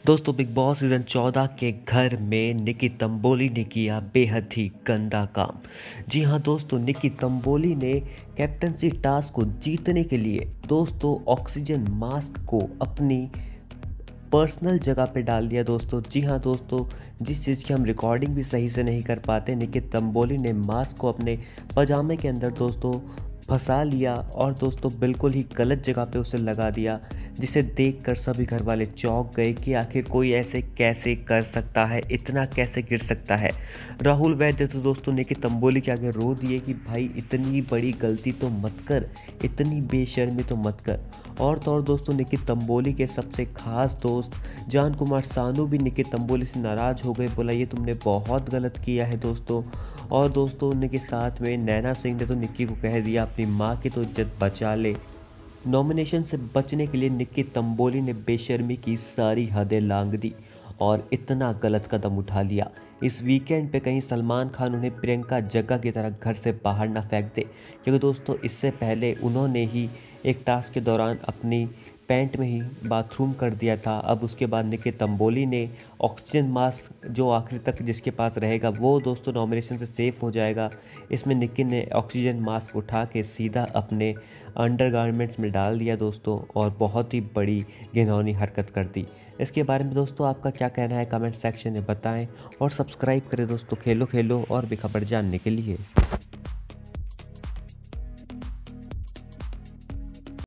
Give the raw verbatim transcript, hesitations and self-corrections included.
दोस्तों big boss season चौदह के घर में निकी तंबोली ने किया बेहद ही गंदा काम। जी हाँ दोस्तों, निकी तंबोली ने कैप्टनसी टास्क को जीतने के लिए दोस्तों ऑक्सीजन मास्क को अपनी पर्सनल जगह पे डाल दिया दोस्तों। जी हाँ दोस्तों, जिस चीज़ की हम रिकॉर्डिंग भी सही से नहीं कर पाते, निकी तंबोली ने मास्क को अपने पजामे के अंदर दोस्तों फंसा लिया और दोस्तों बिल्कुल ही गलत जगह पे उसे लगा दिया, जिसे देखकर सभी घर वाले चौंक गए कि आखिर कोई ऐसे कैसे कर सकता है, इतना कैसे गिर सकता है। राहुल वैद्य तो दोस्तों निकी तंबोली के आगे रो दिए कि भाई इतनी बड़ी गलती तो मत कर, इतनी बेशर्मी तो मत कर। और तो और दोस्तों निकी तंबोली के सबसे खास दोस्त जान कुमार सानू भी निकी तंबोली से नाराज़ हो गए, बोला ये तुमने बहुत गलत किया है दोस्तों। और दोस्तों उनके साथ में नैना सिंह ने तो निक्की को कह दिया अपनी माँ की तो इज्जत बचा ले। नॉमिनेशन से बचने के लिए निक्की तंबोली ने बेशर्मी की सारी हदें लांघ दी और इतना गलत कदम उठा लिया। इस वीकेंड पे कहीं सलमान खान उन्हें प्रियंका जग्गा की तरह घर से बाहर ना फेंक दे, क्योंकि दोस्तों इससे पहले उन्होंने ही एक टास्क के दौरान अपनी पैंट में ही बाथरूम कर दिया था। अब उसके बाद निकी तंबोली ने ऑक्सीजन मास्क जो आखिर तक जिसके पास रहेगा वो दोस्तों नॉमिनेशन से सेफ हो जाएगा। इसमें निकी ने ऑक्सीजन मास्क उठा के सीधा अपने अंडरगारमेंट्स में डाल दिया दोस्तों और बहुत ही बड़ी घिनौनी हरकत कर दी। इसके बारे में दोस्तों आपका क्या कहना है कमेंट सेक्शन में बताएं और सब्सक्राइब करें दोस्तों खेलो खेलो और भी खबर जानने के लिए।